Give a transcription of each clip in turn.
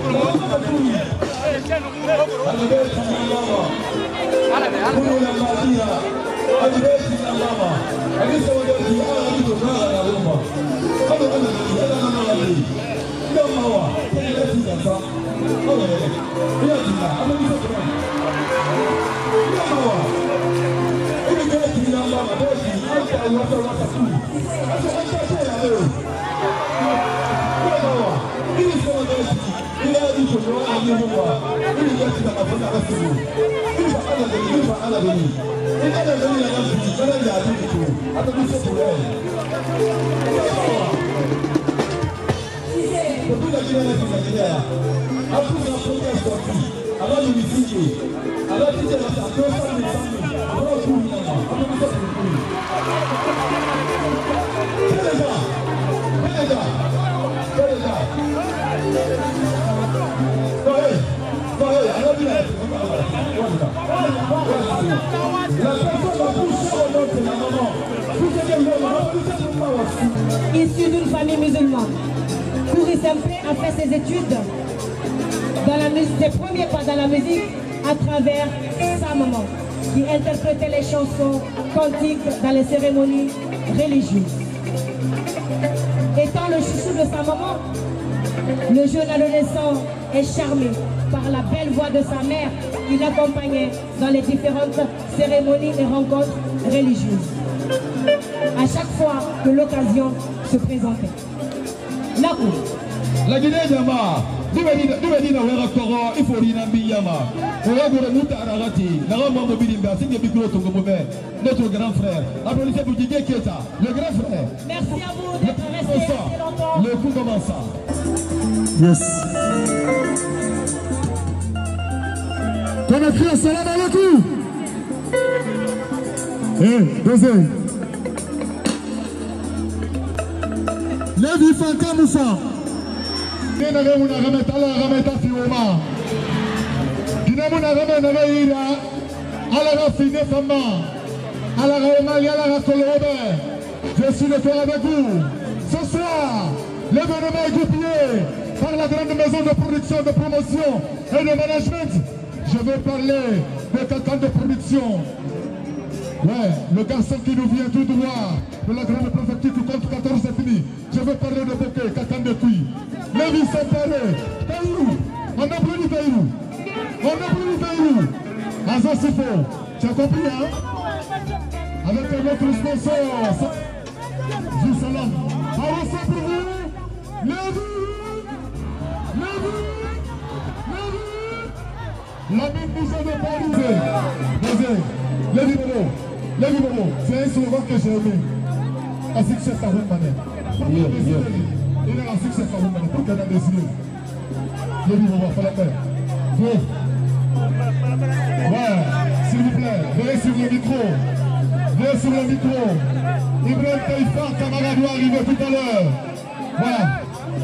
Issu d'une famille musulmane, Kouri Simplé a fait ses études dans la musique, ses premiers pas dans la musique à travers sa maman, qui interprétait les chansons cantiques dans les cérémonies religieuses. Étant le chouchou de sa maman, le jeune adolescent est charmé par la belle voix de sa mère qui l'accompagnait dans les différentes cérémonies et rencontres religieuses. À chaque fois que l'occasion se présentait. La Guinée Yama, il faut notre grand frère. Applaudissez pour Didier Keita, le grand frère. Merci à vous d'être resté longtemps. Le coup commence. Yes. Qu'on a crié salam alaikum. Deuxième. Levi Fanka Moussa. Je suis le cœur avec vous. Ce soir, l'événement est goupillé par la grande maison de production, de promotion et de management. Je vais parler de quelqu'un de production. Ouais, le garçon qui nous vient tout droit de la grande préfecture qui compte 14 ethnies. Je vais parler de Bokeh, quelqu'un de Kui. Lévi Saint-Péré, Taïrou, on applaudit Taïrou. On applaudit Taïrou. Azo Sifo, tu as compris, hein? Avec notre sponsor, Jussalam. Alors c'est pour vous, Lévi, la même mission de Paris. Lévi Bobo, c'est un slogan que j'ai aimé. Un succès par une manière. Il a un succès par une manière. Pour qu'elle a décidé. Lévi Bobo, il faut la faire. Ouais, s'il vous plaît, venez sur le micro. Venez sur le micro. Ibrahim Taïfa, camarade, doit arriver tout à l'heure. Voilà.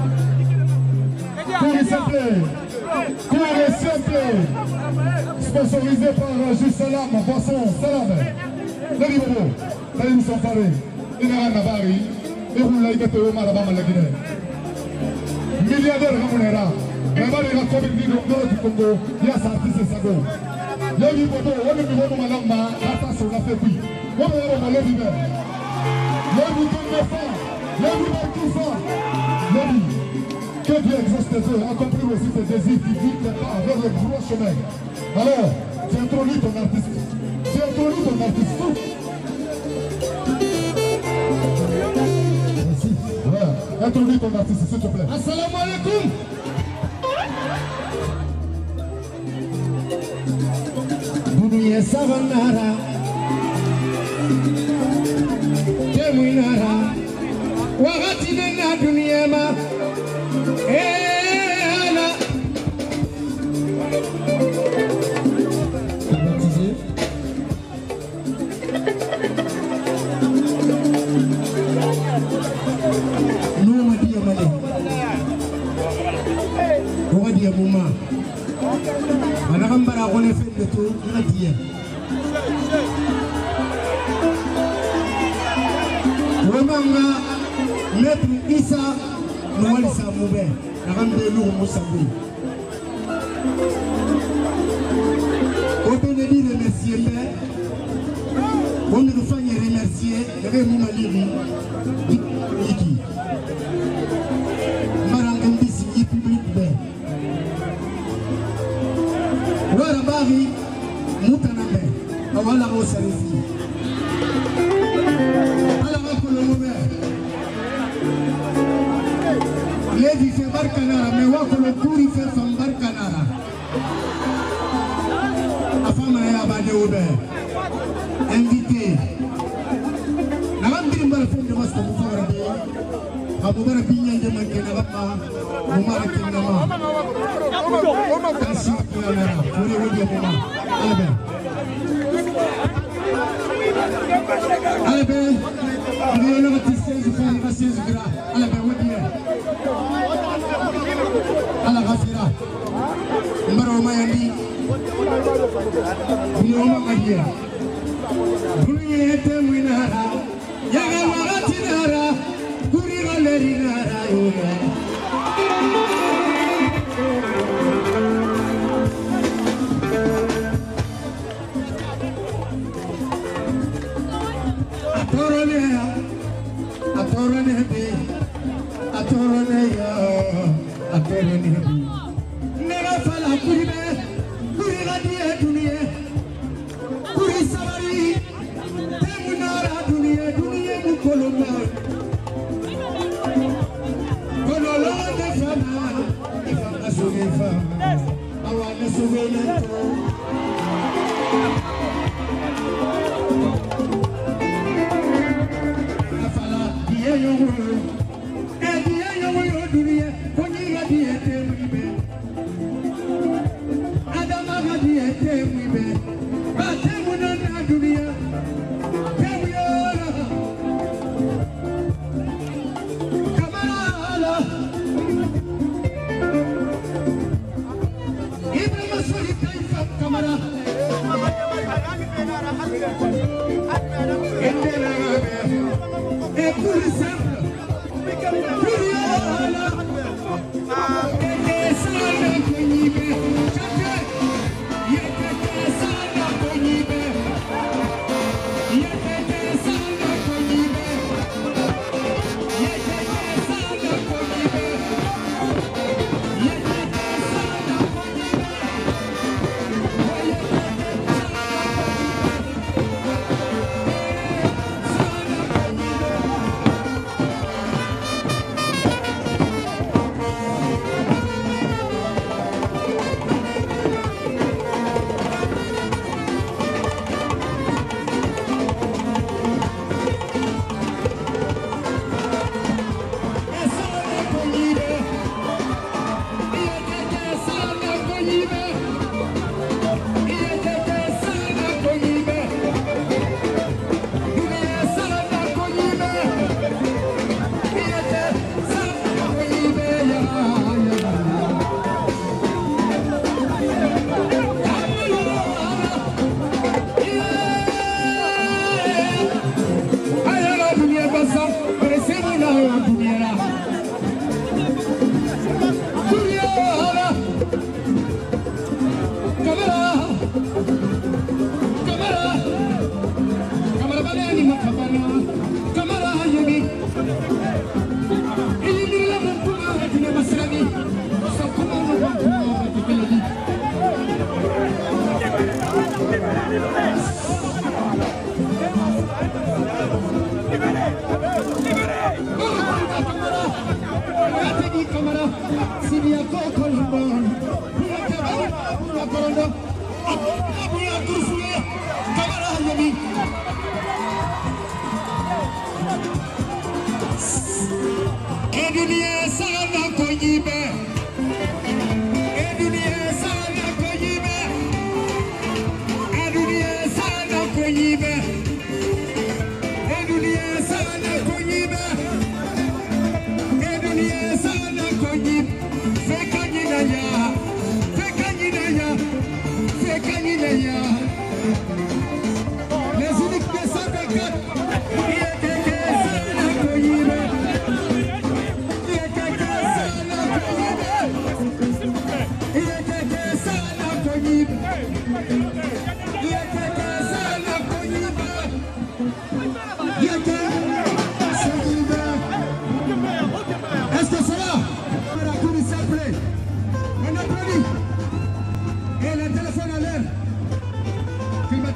Kouri Simplé. Kouri Simplé. Sponsorisé par Jussalam, boisson, salam. Lévi Bobo, là ils sont parés. Il y a un Navari, et vous l'avez gâté au Malabama la Guinée. Milliardaire Ramonera, mais mal il a commis du Congo, il y a sa artiste Sago. Lévi Bobo, on est venu au Malamba, la tasse on a fait puis. On est venu au Lévi Mer. Lévi Connefa, Lévi Marquisa, Lévi. Que Dieu exauce tes œuvres, accomplis aussi tes désirs qui guident tes pas vers le droit chemin. Alors, tu introduis ton artiste. Tu introduis ton artiste. Merci. Ouais. Introduis ton artiste, s'il te plaît. Assalamu alaikum. Dunia Savanara. Temuinara. Wakati nena dunia ma. Maître Issa Nouali Samoubé, Rambe Lourou Moussaboui. Autant de dire remercier Père, on ne doit pas remercier Rémi Maliri, Iki, Marangambisi, Public Ben, Warabari, Moutaname, Awala Rosarifi, Alamakolomomer, Levi fait Barcanara, mais Wakolo Kouri fait son Barcanara. Invité. Nagam timbal fond de mas kamu fawarabe. Kamu bara binya de manke nagama. Mumara kinama. Kasi kinama. Puri wudi muma. Albe. Dia nak tisel zufan kasih zikra. Albe wudi. Ala kasira. Maro mayandi. Bioma magia. Dunia temuinara, yaga waratinara, kuriga lerinara yoga. Atorone nega fala kuribe, kuriga die dunia. Kuri sabari, temunara dunia mukoloma. Kololo de fama, ifama suge fama, awane suge lento. Afala die yongoro, die yongoro dunia, konyiga die temuibe, adama die temuibe. Dunia, Kamala, Ibrahim Masuri Kaifa Kamara,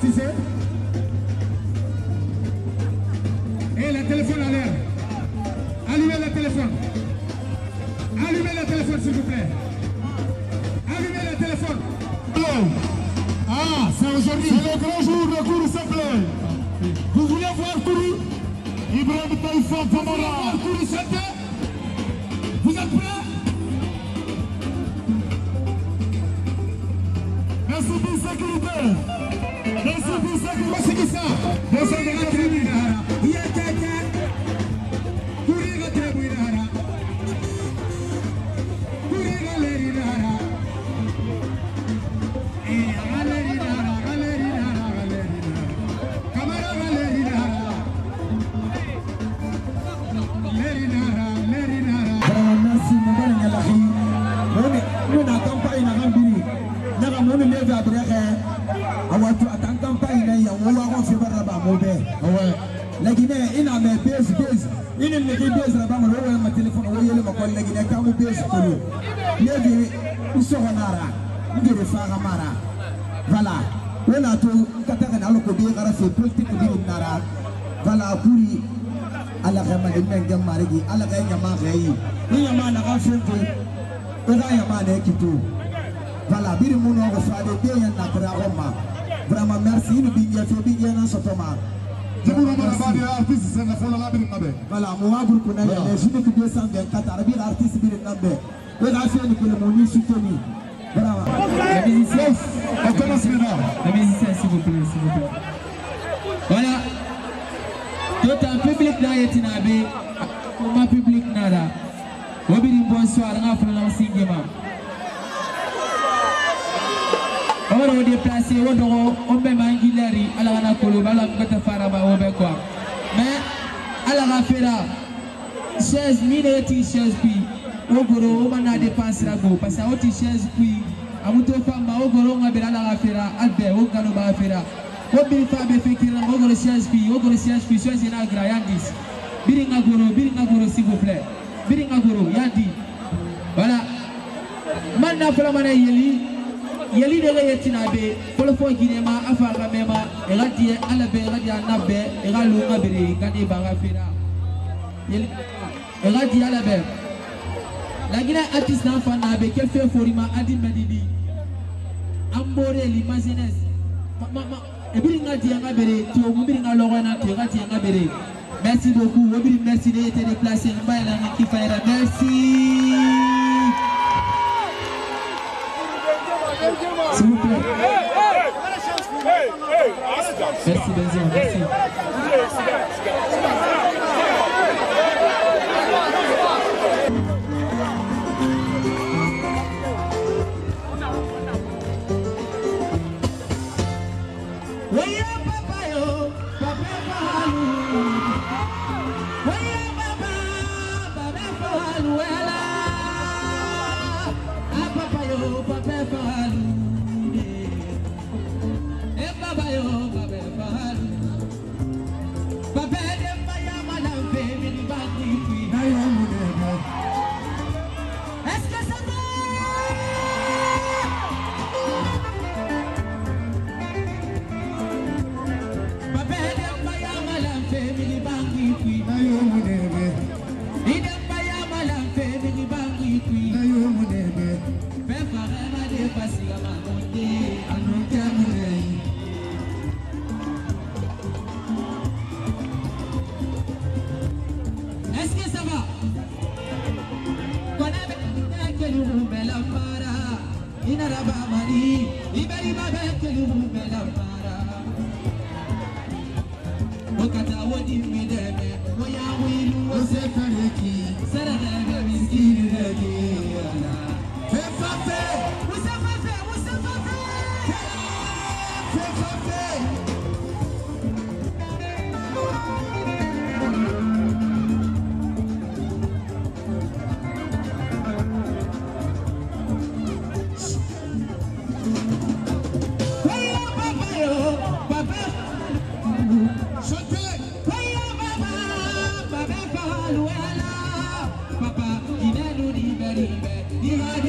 Tissé. Et le téléphone à l'air. Allumez le téléphone. Allumez le téléphone, s'il vous plaît. Allumez le téléphone. Ah, c'est aujourd'hui. C'est le grand jour de Kourou Simple. Vous voulez voir Kourou? Ibrahim Taïfa Famara. Kourou Simple. Vous êtes prêts? Merci pour la sécurité. Merci pour la sécurité. C'est qui ça? Merci pour la sécurité. Voilà, on a tout Katana Lokobi, Rafé, Politique, Nara, voilà, Puri, à la Ramadan, Marigi, à la Reine Marie, Yaman, Rafé, Yaman, Ekitou. Voilà, Birimouno, Fade, Bien, Nakra, Roma. Vraiment, merci, nous bien fait bien en ce moment. Voilà, moi, vous connaissez les jeunes qui descendent de Qatar, artiste, Birinabé. Le Rafé, nous pouvons soutenir. Les musiciens, on commence maintenant. Les musiciens, s'il vous plaît, s'il vous plaît. Voilà. Tout un public là est inabé. Pour ma public nada. Bonsoir, on a fait l'enseignement. On va déplacer, on va mangileri, à la Ranakolo, à la Katafaraba, au Bekwa. Mais, à la Rafera, 16 minutes, 16 pi. Ogoro, on a dépensé la go, parce que on t-shirt puis, à mon tour, Ogoro, on a bien la Rafera, Albert, Ogano Bafera. Obi Fabe Fekira, Ogoro 16 pi, Ogoro 16 pi, sois en agra, Yandis. Biringagoro, s'il vous plaît. Biringagoro, Yandi. Voilà. Maintenant, pour la manée Yeli de Rétinabe, pour le fond Guinema, Afara Mema, Eradi, Alabe, Radia Nabe, Eralo Nabere, Gane Barafera. Eradi Alabe. La Guinée artiste d'enfant Nabe, quel fait Forima, Adi Medidi. Ambore, l'imagines. Et Biringa Diangabere, tu as Biringa Lorena, tu as Diangabere. Merci beaucoup, merci d'être déplacé. Merci. S'il vous plaît. Merci Benzien, merci.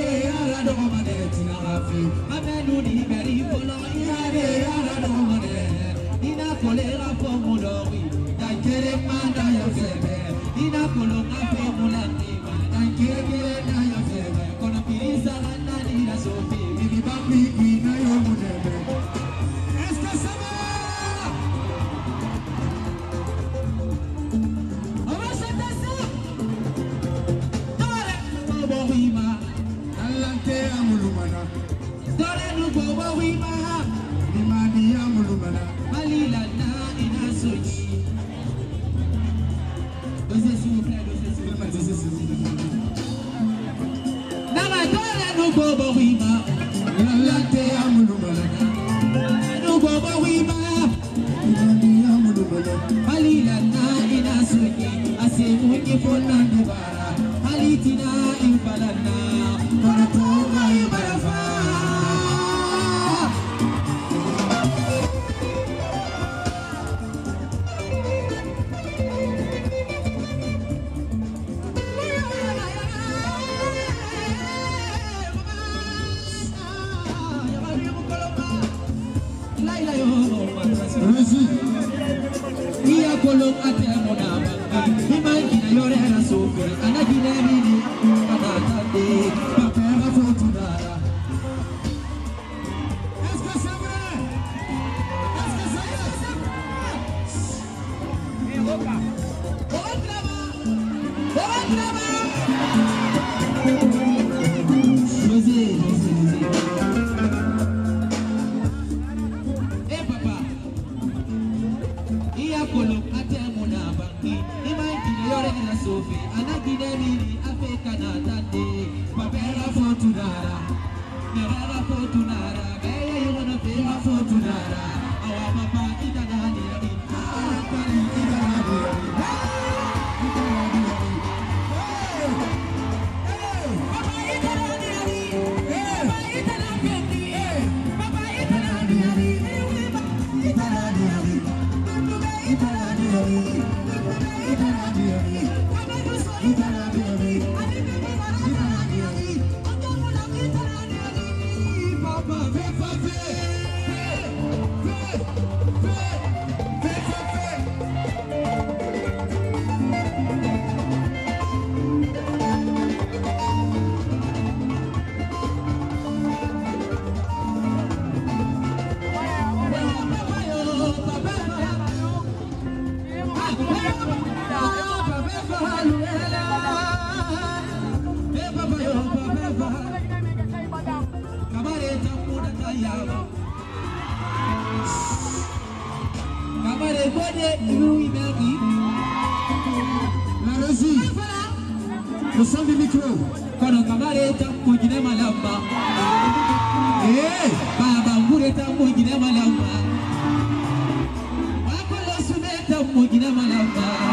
Amen, Ina kolera formulori, dan kere manda yo sebe. Ina kolonga formulandi, dan kere na yo sebe. Kono pirisa na ni la sofi, bibi bambi ina yo munebe. Eska sama. Awasha tasa. Dore bobo wima, alante amulumana. Dore nu bobo wima, limani amulumana. Malila na ina soji. Dose s'il vous plaît, dose s'il vous plaît. Nama dore nu bobo wima, alante amulumana. Nu bobo wima, limani amulumana. Malila na ina soji, asemu kifona ndubara. Halitina imbalana, konatonga imbarafa. Iya kolong ate monama, imagina yore na sofe, anagina mini, anatande, papera fortunara. Est-ce que c'est vrai? Est-ce que c'est vrai? Sophie, anagina mini, afeka na tande, papera fortunara, nevera fortunara, beya you wanna pay a fortunara, awa papa itanani, awa pali itanani, papa itanani, papa itanani, papa itanani, La régie, le son du micro. Kono kamareta mujine malamba. Baba ngureta mujine malamba. Wakolo suneta mujine malamba.